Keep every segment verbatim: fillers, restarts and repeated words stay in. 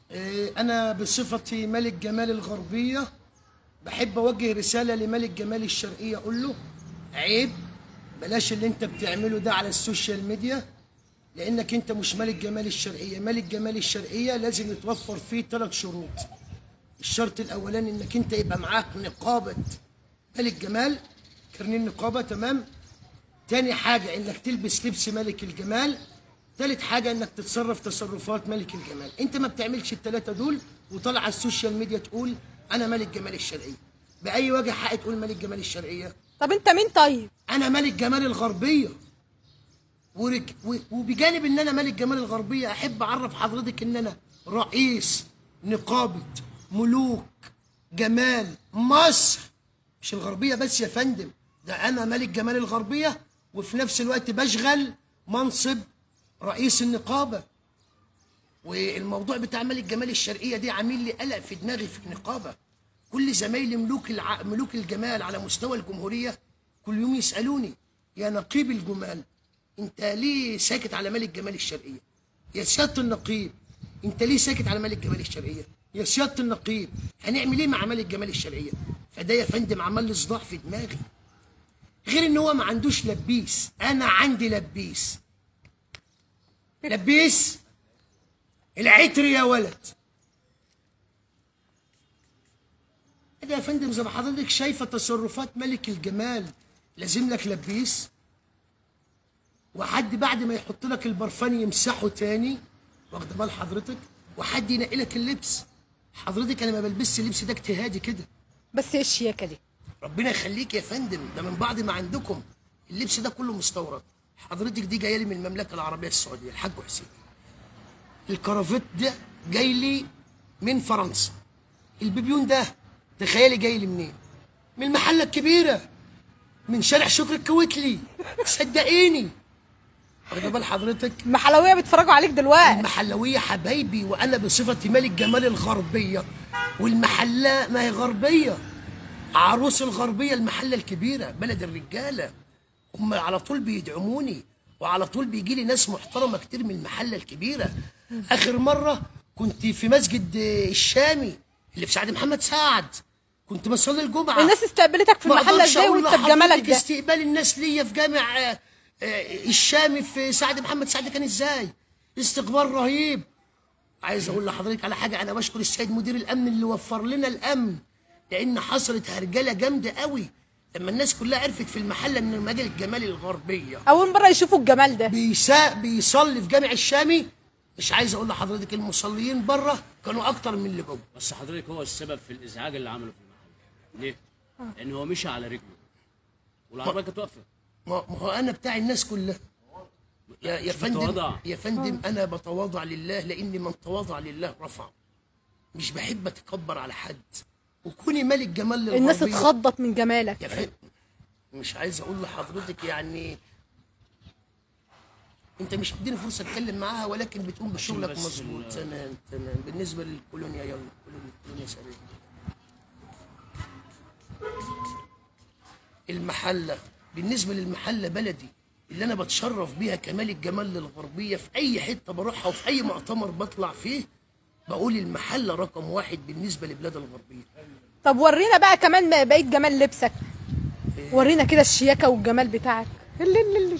إيه، أنا بصفتي ملك جمال الغربية بحب أوجه رسالة لملك جمال الشرقية، أقول له عيب، بلاش اللي أنت بتعمله ده على السوشيال ميديا، لأنك أنت مش ملك جمال الشرقية. ملك جمال الشرقية لازم يتوفر فيه ثلاث شروط. الشرط الأولاني إنك أنت يبقى معاك نقابة ملك جمال، كارنيه نقابة، تمام. تاني حاجة إنك تلبس لبس ملك الجمال. تالت حاجة إنك تتصرف تصرفات ملك الجمال. أنت ما بتعملش التلاتة دول وطالع على السوشيال ميديا تقول أنا ملك جمال الشرقية. بأي وجه حق تقول ملك جمال الشرقية؟ طب انت مين طيب؟ أنا ملك جمال الغربية. ورك... و- وبجانب إن أنا ملك جمال الغربية أحب أعرف حضرتك إن أنا رئيس نقابة ملوك جمال مصر، مش الغربية بس يا فندم، ده أنا ملك جمال الغربية وفي نفس الوقت بشغل منصب رئيس النقابة. والموضوع بتاع ملك جمال الشرقية دي عامل لي قلق في دماغي في النقابة. كل زمايلي ملوك الع... ملوك الجمال على مستوى الجمهورية كل يوم يسألوني يا نقيب الجمال انت ليه ساكت على ملك جمال الشرقية؟ يا سيادة النقيب انت ليه ساكت على ملك جمال الشرقية؟ يا سيادة النقيب هنعمل ايه مع ملك جمال الشرقية؟ فده يا فندم عمل لي صداع في دماغي. غير ان هو ما عندوش لبيس، انا عندي لبيس. لبيس العتر يا ولد. ده يا فندم زي ما حضرتك شايفه تصرفات ملك الجمال لازم لك لبيس، وحد بعد ما يحط لك البرفان يمسحه تاني، واخده بال حضرتك، وحد ينقي لك اللبس. حضرتك انا ما بلبسش اللبس ده اجتهادي كده. بس ايه الشياكه دي؟ ربنا يخليك يا فندم، ده من بعض ما عندكم اللبس ده كله مستورد. حضرتك دي جايه لي من المملكه العربيه السعوديه، الحاج حسين. الكرافات ده جاي لي من فرنسا. البيبيون ده تخيلي جاي لي منين؟ من المحله الكبيره، من شارع شكر الكويتلي، صدقيني. واخده بال حضرتك؟ المحلويه بيتفرجوا عليك دلوقتي. المحلويه حبايبي، وانا بصفتي ملك جمال الغربيه، والمحله ما هي غربيه، عروس الغربيه، المحله الكبيره، بلد الرجاله. هم على طول بيدعموني، وعلى طول بيجي لي ناس محترمه كتير من المحله الكبيره. اخر مره كنت في مسجد الشامي اللي في سعد محمد سعد، كنت بصلي الجمعه. الناس استقبلتك في المحله ازاي وانت بجمالك ده؟ استقبال الناس ليا في جامع آه، آه، الشامي في سعد محمد سعد كان ازاي؟ استقبال رهيب. عايز اقول لحضرتك على حاجه، انا بشكر السيد مدير الامن اللي وفر لنا الامن، لان حصلت هرجله جامده قوي لما الناس كلها عرفت في المحله ان مجال الجمال الغربيه اول مره يشوفوا الجمال ده. بيسا بيصلي في جامع الشامي. مش عايز اقول لحضرتك المصليين بره كانوا اكتر من اللي جوه. بس حضرتك هو السبب في الازعاج اللي عمله في المحل. ليه؟ لان هو مشي على رجله والعربيه كانت واقفه. ما ما هو انا بتاع الناس كلها يا يا فندم. بتتواضع. يا فندم انا بتواضع لله، لان من تواضع لله رفع. مش بحب اتكبر على حد، وكوني ملك جمال للغربيه. الناس اتخضت من جمالك يا فندم مش عايز اقول لحضرتك يعني انت مش مديني فرصه اتكلم معاها، ولكن بتقوم بشغلك بس مظبوط. ال- تمام تمام. بالنسبه للكولونيا، يلا كولونيا كولونيا سريع. المحله، بالنسبه للمحله بلدي اللي انا بتشرف بيها كملك جمال للغربيه، في اي حته بروحها وفي اي مؤتمر بطلع فيه بقول المحله رقم واحد بالنسبه لبلاد الغربيه. طب ورينا بقى كمان بقيت جمال لبسك. ورينا كده الشياكه والجمال بتاعك. اللي اللي اللي.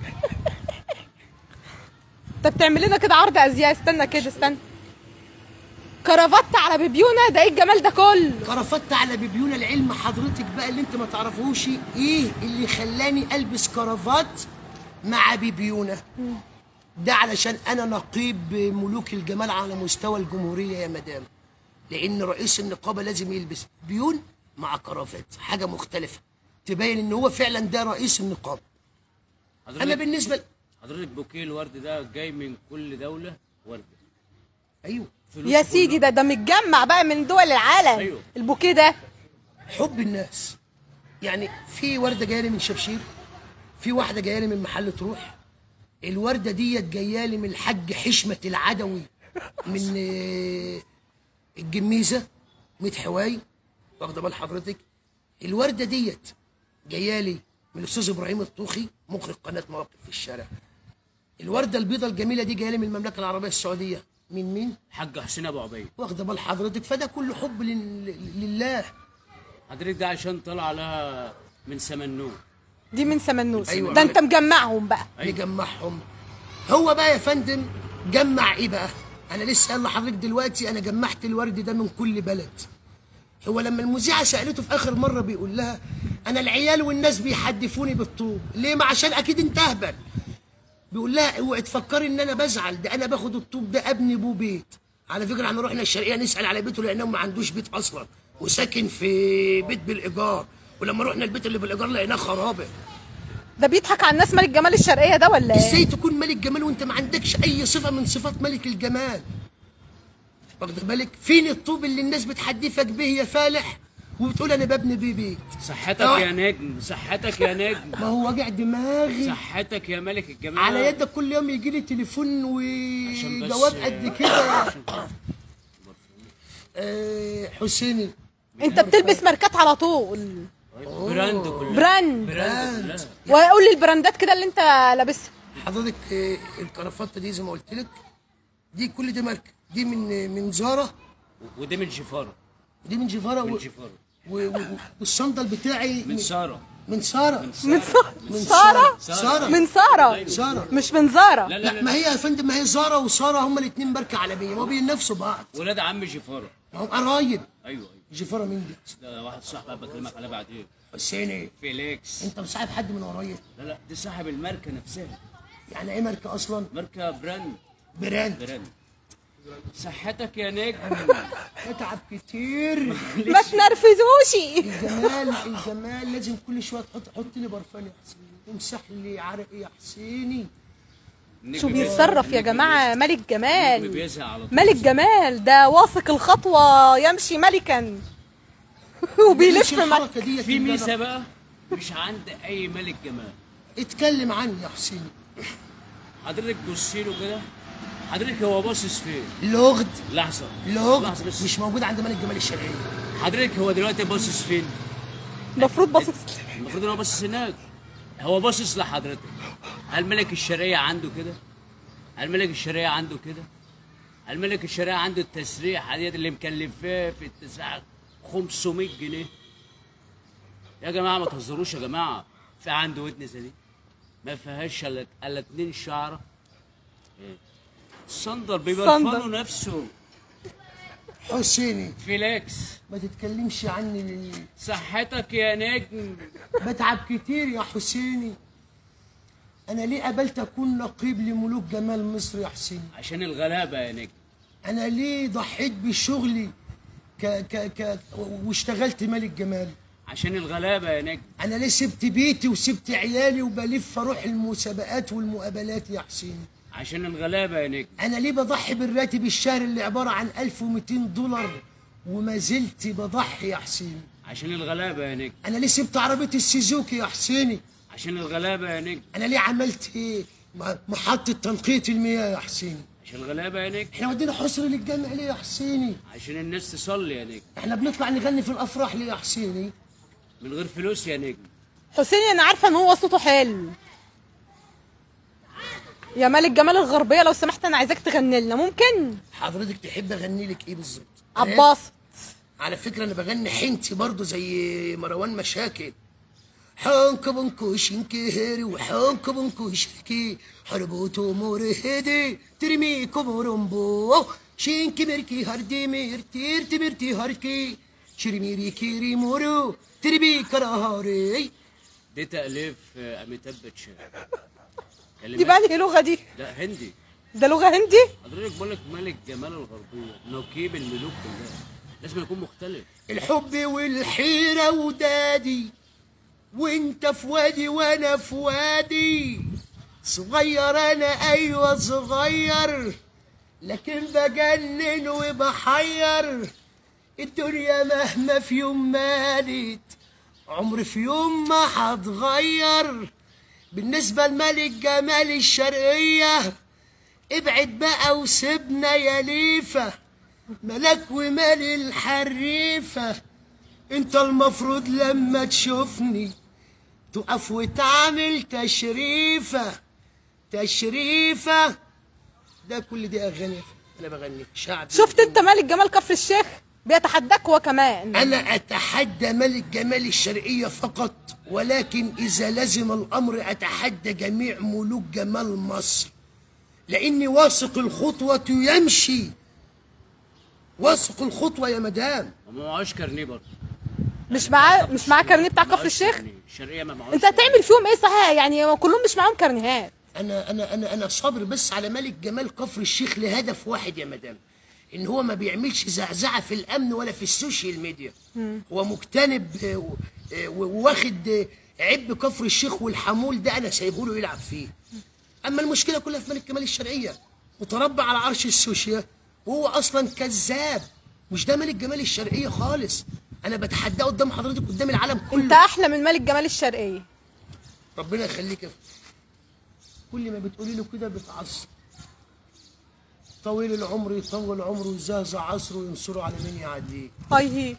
انت بتعمل لنا كده عرض ازياء. استنى كده، استنى. كرافات على بيبيونه، ده ايه الجمال ده كله؟ كرافات على بيبيونه. العلم حضرتك بقى اللي انت ما تعرفوش ايه اللي خلاني البس كرافات مع بيبيونه. ده علشان انا نقيب ملوك الجمال على مستوى الجمهوريه يا مدام، لان رئيس النقابه لازم يلبس بيون مع كرافات، حاجه مختلفه تبين ان هو فعلا ده رئيس النقابه. اما بالنسبه ل... حضرتك بوكيه الورد ده جاي من كل دوله ورده. ايوه يا سيدي، ده ده متجمع بقى من دول العالم. أيوه. البوكيه ده حب الناس. يعني في ورده جايه لي من شبشير، في واحده جايه لي من محل تروح، الورده ديت جايه لي من الحاج حشمه العدوي من آه، الجميزه ميت حواي، واخده بال حضرتك. الورده ديت جايه لي من الاستاذ ابراهيم الطوخي مخرج قناه مواقف في الشارع. الورده البيضاء الجميله دي جايه لي من المملكه العربيه السعوديه، من مين؟ الحاج حسين ابو عبيد. واخده بال حضرتك؟ فده كله حب لل- لله. حضرتك ده عشان طلع لها من سمنوه. دي من سمنوس. أيوة. ده انت مجمعهم بقى. نجمعهم. هو بقى يا فندم جمع ايه بقى؟ انا لسه قايل لحضرتك دلوقتي انا جمعت الورد ده من كل بلد. هو لما المذيعه سالته في اخر مره بيقول لها انا العيال والناس بيحدفوني بالطوب، ليه؟ ما عشان اكيد انت اهبل. بيقول لها اوعي تفكري ان انا بزعل، ده انا باخد الطوب ده ابني بيه بيت. على فكره احنا رحنا الشرقيه نسال على بيته لقيناه ما عندوش بيت اصلا وساكن في بيت بالايجار، ولما رحنا البيت اللي بالايجار لقيناه خرابه. ده بيضحك على الناس ملك جمال الشرقيه ده ولا ايه؟ ازاي تكون ملك جمال وانت ما عندكش اي صفه من صفات ملك الجمال؟ واخد بالك؟ فين الطوب اللي الناس بتحدفك به يا فالح وبتقول انا ببني بيه بيت؟ صحتك آه. يا نجم، صحتك يا نجم، ما هو وجع دماغي. صحتك يا ملك الجمال. على يدك كل يوم يجي لي تليفون عشان بس- وجواب قد كده. آه، حسيني انت بتلبس ماركات على طول. براند كلها. براند. براند كلها. وقول لي البراندات كده اللي انت لابسها. حضرتك آه، الكرافته دي زي ما قلت لك دي كل دي ماركه، دي من من زارا، ودي من جفاره. دي من جيفارا من و- جفاره. و- و- والصندل بتاعي من ساره. من ساره. من سارة. من سارة. ساره من سارة. ساره. مش من زارة. لا لا لا لا, ما هي يا فندم ما هي زارا وساره هما الاثنين ماركه عالميه، ما بينافسوا بعض، ولاد عم جفاره. ما هم قرايب. ايوه ايوه. جيفارا مين دي؟ ده واحد صاحبي بكلمك عليه بعدين. حسيني فيليكس. انت مصاحب حد من ورايا؟ لا لا، دي صاحب الماركه نفسها. يعني ايه ماركه اصلا؟ ماركه براند. براند. براند. صحتك يا نجم. اتعب كتير. ما تنرفزوشي. الجمال الجمال لازم كل شويه تحط حط لي برفان يا حسيني وامسح لي عرقي يا حسيني. النجم شو بيزهق. بيتصرف يا النجم جماعة؟ ملك النجم جمال. بيزهق على طول. ملك جمال ده واثق الخطوة يمشي ملكا وبيلف ملك. الحركه دي في ميزه بقى مش عند اي ملك جمال. اتكلم عني يا حسيني. حضرتك بصي له كده، حضرتك هو باصص فين؟ لغد لحظه لغد لحظه بس. مش موجود عند ملك جمال الشرقيه. حضرتك هو دلوقتي باصص فين؟ المفروض باصص. المفروض ان هو باصص هناك. هو باصص لحضرتك. هل ملك الشرقيه عنده كده؟ هل ملك الشرقيه عنده كده؟ هل ملك الشرقيه عنده التسريحه ديت اللي مكلفاه في التسريحه خمسمية جنيه؟ يا جماعه ما تهزروش يا جماعه. في عنده ودن زي دي ما فيهاش الا الا اتنين شعره. إيه؟ الصندل بيبرفنوا صندل. نفسه. حسيني فيليكس. ما تتكلمش عني ليه؟ صحتك يا نجم. بتعب كتير يا حسيني. انا ليه قبلت اكون نقيب لملوك جمال مصر يا حسيني؟ عشان الغلابه يا نجم. انا ليه ضحيت بشغلي ك ك ك واشتغلت ملك جمال؟ عشان الغلابه يا نجم. انا ليه سبت بيتي وسبت عيالي وبلف اروح المسابقات والمقابلات يا حسيني؟ عشان الغلابه يا نجم. انا ليه بضحي بالراتب الشهري اللي عباره عن ألف ومئتين دولار وما زلت بضحي يا حسيني؟ عشان الغلابه يا نجم. انا ليه سبت عربيه السوزوكي يا حسيني؟ عشان الغلابه يا نجم. انا ليه عملت ايه م- محطه تنقيه المياه يا حسيني؟ عشان الغلابه يا نجم. احنا ودينا حصر للجامع ليه يا حسيني؟ عشان الناس تصلي يا نجم. احنا بنطلع نغني في الافراح ليه يا حسيني؟ من غير فلوس يا نجم. حسين انا عارفة ان هو صوته حلو. يا ملك جمال الغربية لو سمحت انا عايزاك تغني لنا، ممكن؟ حضرتك تحب اغني لك ايه بالظبط؟ عباس. على فكره انا بغني حنتي برضو زي مروان مشاكل. حنك بنكو شنكهري وحنك بنكو شركي حربوتو مرهدي ترمي كومورمبو شينكي ميركي هردي ميرتير تمرتي هركي شرميري كيري مورو تربي كراهاري. دي تأليف آه، أميتاب باتشان. دي بقى انهي لغة دي؟ لا هندي. ده لغة هندي؟ حضرتك بقول لك ملك جمال الغربية، نقيب الملوك كلها. لازم يكون مختلف. الحب والحيرة ودادي وانت في وادي وانا في وادي صغير انا ايوه صغير لكن بجنن وبحير الدنيا مهما في يوم مالت عمري في يوم ما هتغير. بالنسبة لملك جمال الشرقية ابعد بقى وسيبنا يا ليفة ملك ومال الحريفة. انت المفروض لما تشوفني تقف وتعمل تشريفة تشريفة. ده كل دي اغاني. انا بغني شعبي. شفت انت ملك جمال كفر الشيخ بيتحداك هو كمان. انا اتحدى ملك جمال الشرقيه فقط، ولكن اذا لزم الامر اتحدى جميع ملوك جمال مصر، لاني واثق الخطوه يمشي. واثق الخطوه يا مدام. وما معهوش كارنيه برضه. مش معاه مش معاه كارنيه بتاع كفر الشيخ؟ الشرقيه ما معهوش. انت هتعمل فيهم ايه صحيح؟ يعني كلهم مش معاهم كارنيهات. انا انا انا انا صابر بس على ملك جمال كفر الشيخ لهدف واحد يا مدام، ان هو ما بيعملش زعزعه في الامن ولا في السوشيال ميديا. هو مجتنب آه، آه، وواخد آه، عب كفر الشيخ والحمول ده انا سايبه له يلعب فيه. اما المشكله كلها في ملك جمال الشرقيه، متربع على عرش السوشيال وهو اصلا كذاب. مش ده ملك جمال الشرقيه خالص. انا بتحداه قدام حضرتك قدام العالم كله. انت احلى من ملك جمال الشرقيه. ربنا يخليك يا فندم. كل ما بتقولي له كده بتعصب. طويل العمر يطول عمره ويزهزه عصره وينصره على مين يعديه. هاي هي.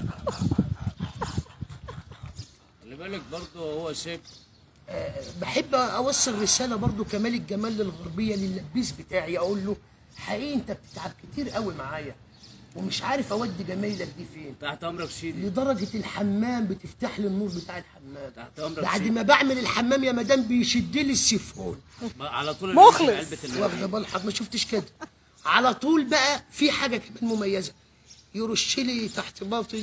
خلي بالك برضه هو سيب. أه بحب اوصل رساله برضو كملك جمال للغربيه لللبيس بتاعي، اقول له حقيقي انت بتتعب كتير قوي معايا ومش عارف اودي جمايلك دي فين. تحت امرك سيدي. لدرجه الحمام بتفتح لي النور بتاع الحمام. تحت امرك بعد سيدي. ما بعمل الحمام يا مدام بيشد لي السيفون. على طول مخلص. علبة الماء. واخده بال حضرتك؟ ما شفتش كده. على طول بقى في حاجه كمان مميزه، يرش لي تحت باطي.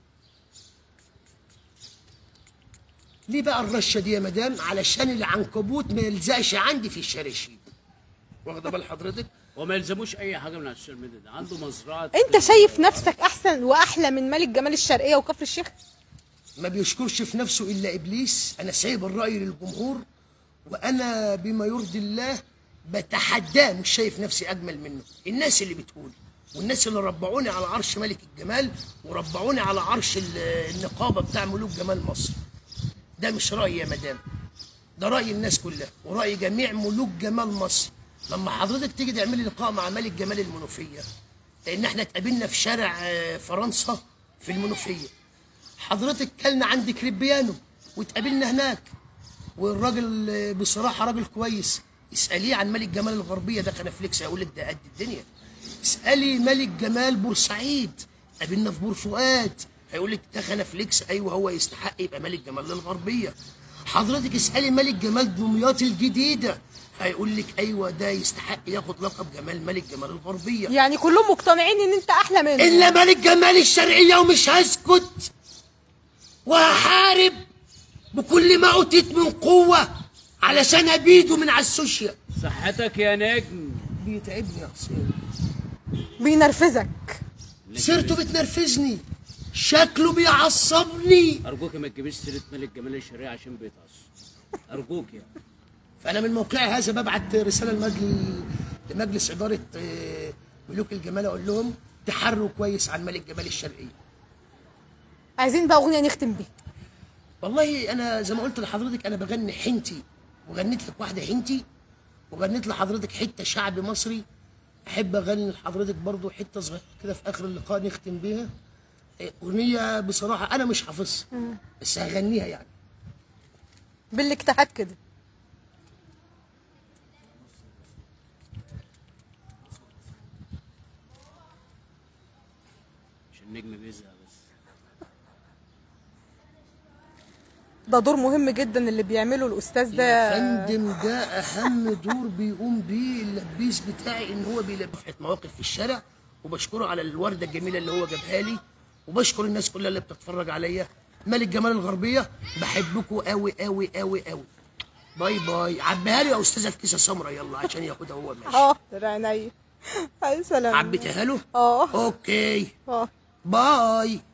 ليه بقى الرشه دي يا مدام؟ علشان العنكبوت ما يلزقش عندي في الشراشيب. واخده بال حضرتك؟ وما يلزموش اي حاجه من على السوشيال ميديا، ده عنده مزرعه. انت شايف نفسك احسن واحلى من ملك جمال الشرقيه وكفر الشيخ؟ ما بيشكرش في نفسه الا ابليس. انا سايب الراي للجمهور، وانا بما يرضي الله بتحداه، مش شايف نفسي اجمل منه. الناس اللي بتقول والناس اللي ربعوني على عرش ملك الجمال وربعوني على عرش ال- النقابه بتاع ملوك جمال مصر، ده مش رايي يا مدام، ده راي الناس كلها وراي جميع ملوك جمال مصر. لما حضرتك تيجي تعملي لقاء مع ملك جمال المنوفيه، لان احنا اتقابلنا في شارع آه، فرنسا في المنوفيه، حضرتك كلنا عند كريبيانو واتقابلنا هناك، والراجل آه، بصراحه راجل كويس. اساليه عن ملك جمال الغربيه ده كنفليكس هيقول لك ده قد الدنيا. اسالي ملك جمال بورسعيد، قابلنا في بور فؤاد، هيقول لك ده كنفليكس. ايوه هو يستحق يبقى ملك جمال الغربيه. حضرتك اسالي ملك جمال دمياط الجديده، هيقول لك ايوه ده يستحق ياخد لقب جمال ملك جمال الغربيه. يعني كلهم مقتنعين ان انت احلى منه. الا ملك جمال الشرقيه، ومش هسكت وهحارب بكل ما اوتيت من قوه علشان ابيده من على السوشيال. صحتك يا نجم. بيتعبني يا حسين، بينرفزك. سيرته بتنرفزني، شكله بيعصبني. ارجوك ما تجيبيش سيره ملك جمال الشرقيه عشان بيتعصب. ارجوك يعني. فانا من موقعي هذا ببعت رساله لمجلس لمجلس اداره آه، ملوك الجمال، اقول لهم تحروا كويس عن ملك جمال الشرقيه. عايزين بقى اغنيه نختم بيها. والله انا زي ما قلت لحضرتك انا بغني حنتي، وغنيت لك واحده حنتي، وغنيت لحضرتك حته شعبي مصري. احب اغني لحضرتك برضو حته صغيره كده في اخر اللقاء نختم بيها. اغنيه بصراحه انا مش حافظها بس هغنيها يعني بالاجتهاد كده. عشان النجم بيزهق بس. ده دور مهم جدا اللي بيعمله الاستاذ ده يا فندم. ده اهم دور بيقوم بيه اللبيس بتاعي، ان هو بيلبس مواقف في الشارع، وبشكره على الورده الجميله اللي هو جابها لي، وبشكر الناس كلها اللي بتتفرج عليا. ملك جمال الغربيه بحبكم قوي قوي قوي قوي. باي باي. عبيها له يا استاذه في كيسه سمراء يلا عشان ياخدها هو ماشي. اه عينيا. اي سلام. عبيتها له؟ اه اوكي اه باي.